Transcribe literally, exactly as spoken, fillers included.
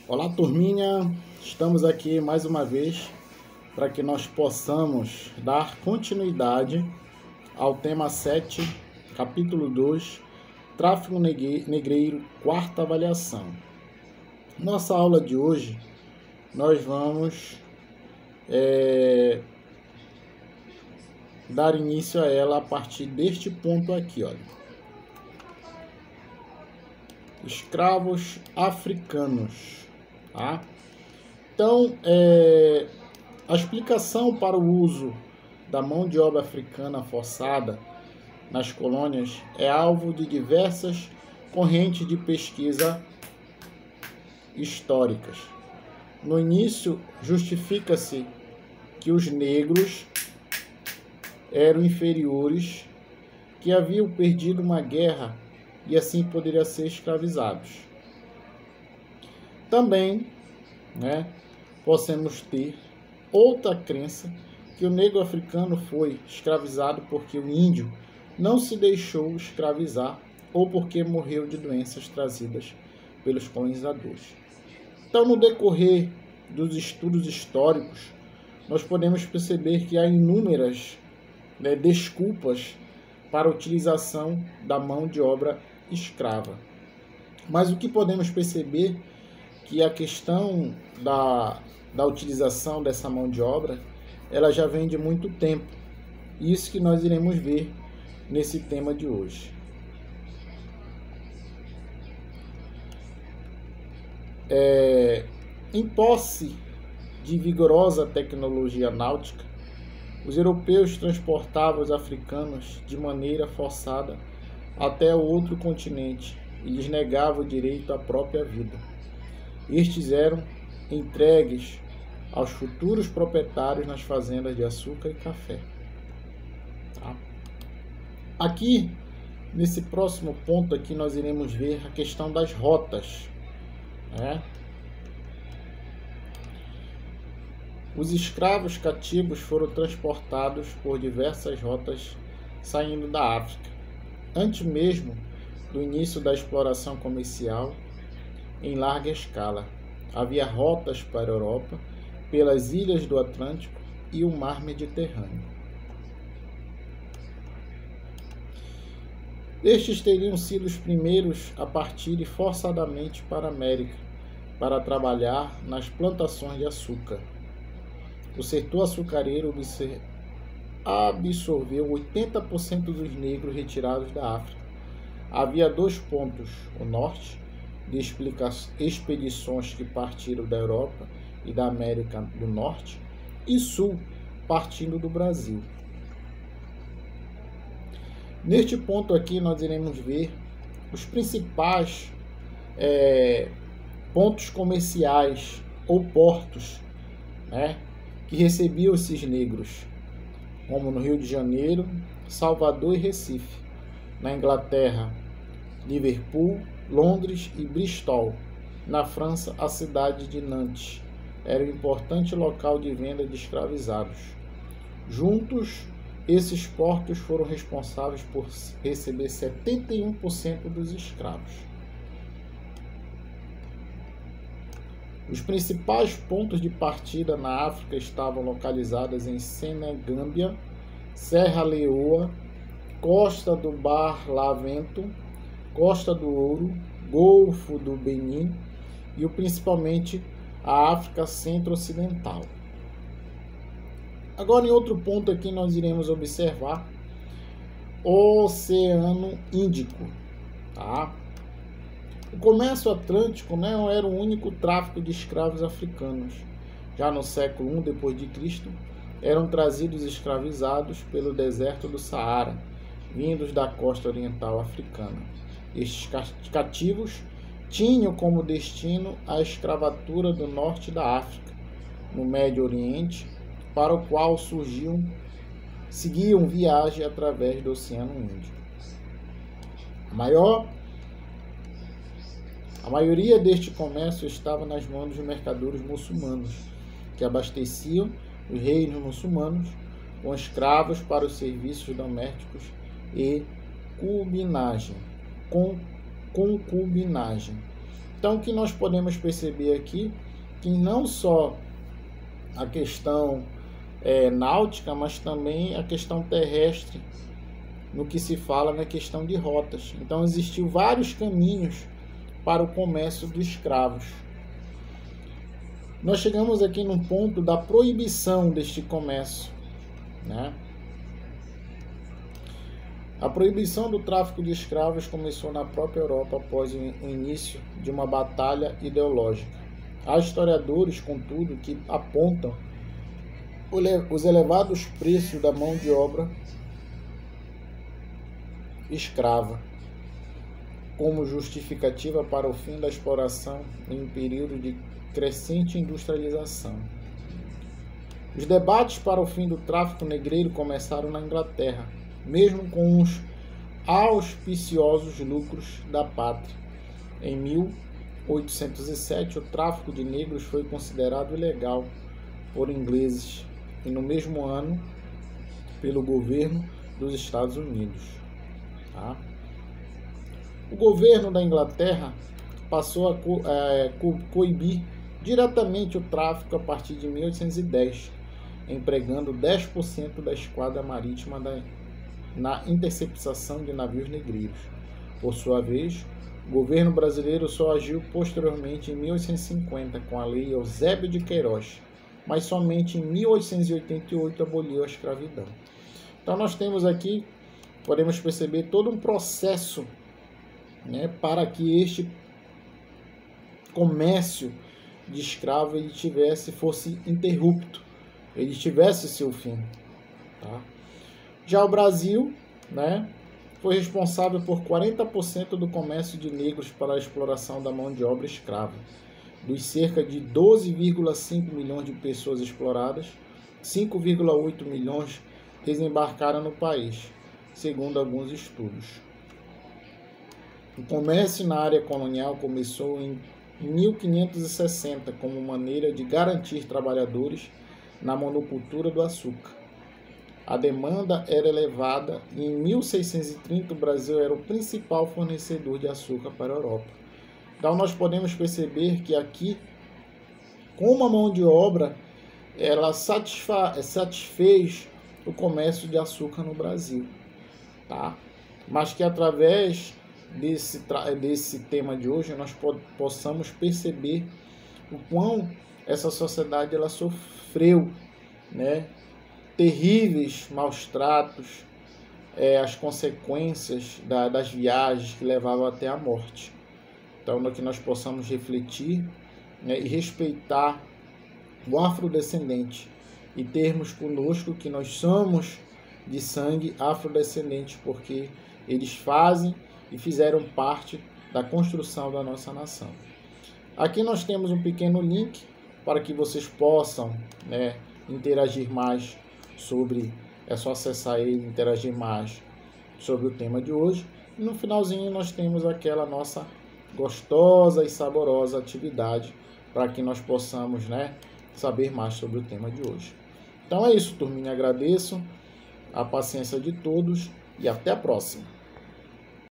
Olá, turminha! Estamos aqui mais uma vez para que nós possamos dar continuidade ao tema sete, capítulo dois, Tráfico Negreiro, quarta avaliação. Nossa aula de hoje, nós vamos é, dar início a ela a partir deste ponto aqui, olha. Escravos africanos. Tá? Então, é, a explicação para o uso da mão de obra africana forçada nas colônias é alvo de diversas correntes de pesquisa históricas. No início, justifica-se que os negros eram inferiores, que haviam perdido uma guerra e assim poderiam ser escravizados. Também, né, podemos ter outra crença que o negro africano foi escravizado porque o índio não se deixou escravizar ou porque morreu de doenças trazidas pelos colonizadores. Então, no decorrer dos estudos históricos, nós podemos perceber que há inúmeras, né, desculpas para a utilização da mão de obra escrava. Mas o que podemos perceber que a questão da, da utilização dessa mão de obra, ela já vem de muito tempo. Isso que nós iremos ver nesse tema de hoje. É, em posse de vigorosa tecnologia náutica, os europeus transportavam os africanos de maneira forçada até o outro continente e lhes negavam o direito à própria vida. Estes eram entregues aos futuros proprietários nas fazendas de açúcar e café. Tá? Aqui, nesse próximo ponto aqui, nós iremos ver a questão das rotas. Né? Os escravos cativos foram transportados por diversas rotas saindo da África. Antes mesmo do início da exploração comercial em larga escala, havia rotas para a Europa, pelas ilhas do Atlântico e o mar Mediterrâneo. Estes teriam sido os primeiros a partirem forçadamente para a América, para trabalhar nas plantações de açúcar. O setor açucareiro absorveu oitenta por cento dos negros retirados da África. Havia dois pontos: o norte, de expedições que partiram da Europa e da América do Norte, e sul, partindo do Brasil. Neste ponto aqui nós iremos ver os principais é, pontos comerciais ou portos, né, que recebiam esses negros, como no Rio de Janeiro, Salvador e Recife. Na Inglaterra, Liverpool, Londres e Bristol. Na França, a cidade de Nantes era um importante local de venda de escravizados. Juntos, esses portos foram responsáveis por receber setenta e um por cento dos escravos. Os principais pontos de partida na África estavam localizados em Senegâmbia, Serra Leoa, Costa do Barlavento, Costa do Ouro, Golfo do Benin e principalmente a África Centro-Ocidental. Agora, em outro ponto aqui, nós iremos observar o Oceano Índico. Tá? O comércio atlântico não era o único tráfico de escravos africanos. Já no século I depois de Cristo, eram trazidos escravizados pelo deserto do Saara, vindos da costa oriental africana. Estes cativos tinham como destino a escravatura do norte da África, no Médio Oriente, para o qual surgiam, seguiam viagem através do Oceano Índico. A, maior, a maioria deste comércio estava nas mãos dos mercadores muçulmanos, que abasteciam os reinos muçulmanos com escravos para os serviços domésticos e concubinagem. Com concubinagem. Então, o que nós podemos perceber aqui, que não só a questão é, náutica, mas também a questão terrestre, no que se fala na questão de rotas. Então, existiu vários caminhos para o comércio de escravos. Nós chegamos aqui num ponto da proibição deste comércio, né? A proibição do tráfico de escravos começou na própria Europa após o início de uma batalha ideológica. Há historiadores, contudo, que apontam os elevados preços da mão de obra escrava como justificativa para o fim da exploração em um período de crescente industrialização. Os debates para o fim do tráfico negreiro começaram na Inglaterra, mesmo com os auspiciosos lucros da pátria. Em mil oitocentos e sete, o tráfico de negros foi considerado ilegal por ingleses e, no mesmo ano, pelo governo dos Estados Unidos. Tá? O governo da Inglaterra passou a co é, co coibir diretamente o tráfico a partir de mil oitocentos e dez, empregando dez por cento da esquadra marítima da, na interceptação de navios negreiros. Por sua vez, o governo brasileiro só agiu posteriormente em mil oitocentos e cinquenta com a Lei Eusébio de Queiroz, mas somente em mil oitocentos e oitenta e oito aboliu a escravidão. Então nós temos aqui, podemos perceber todo um processo, né, para que este comércio de escravo ele tivesse, fosse interrupto, ele tivesse seu fim. Tá? Já o Brasil, né, foi responsável por quarenta por cento do comércio de negros para a exploração da mão de obra escrava. Dos cerca de doze vírgula cinco milhões de pessoas exploradas, cinco vírgula oito milhões desembarcaram no país, segundo alguns estudos. O comércio na área colonial começou em mil quinhentos e sessenta como maneira de garantir trabalhadores na monocultura do açúcar. A demanda era elevada e em mil seiscentos e trinta o Brasil era o principal fornecedor de açúcar para a Europa. Então nós podemos perceber que aqui, como a mão de obra, ela satisfez o comércio de açúcar no Brasil, tá? Mas que através desse, desse tema de hoje nós po possamos perceber o quão essa sociedade ela sofreu, né, terríveis maus tratos, é, as consequências da, das viagens que levavam até a morte. Então, que nós possamos refletir, né, e respeitar o afrodescendente e termos conosco que nós somos de sangue afrodescendente, porque eles fazem e fizeram parte da construção da nossa nação. Aqui nós temos um pequeno link para que vocês possam, né, interagir mais sobre, é só acessar ele e interagir mais sobre o tema de hoje. E no finalzinho nós temos aquela nossa gostosa e saborosa atividade para que nós possamos, né, saber mais sobre o tema de hoje. Então é isso, turminha. Agradeço a paciência de todos e até a próxima.